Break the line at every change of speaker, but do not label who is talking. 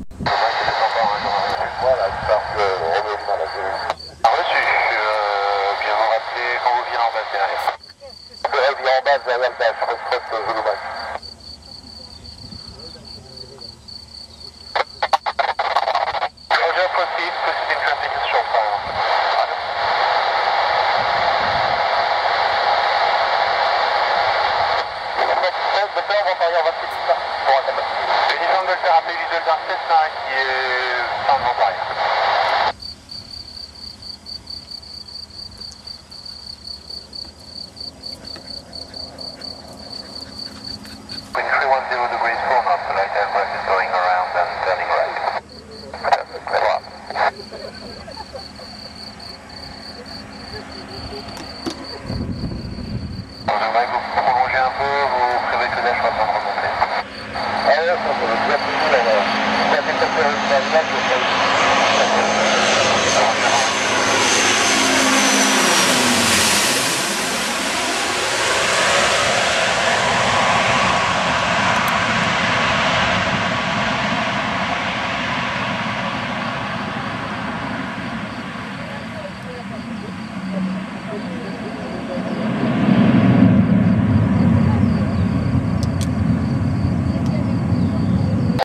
Voilà, j'espère que Roméo Lima l'a vu. Reçu, bien vous rappeler quand vous virez en base derrière. Vire en base derrière le dash, Foxtrot Zulu Max. Roger, proceed in traffic is short fire. Le père va parler en 28 minutes pour un tabac. Les gens veulent faire appeler l'idole d'un Cessna qui est sans montagne. When 310 degrees 4 knots, the light aircraft is going around and turning right. Voilà. Vous voudrez vous prolonger un peu, vous prévoyez que l'âge va pas remonter. Ah ouais, ça peut bien plus, là. Ça fait peut-être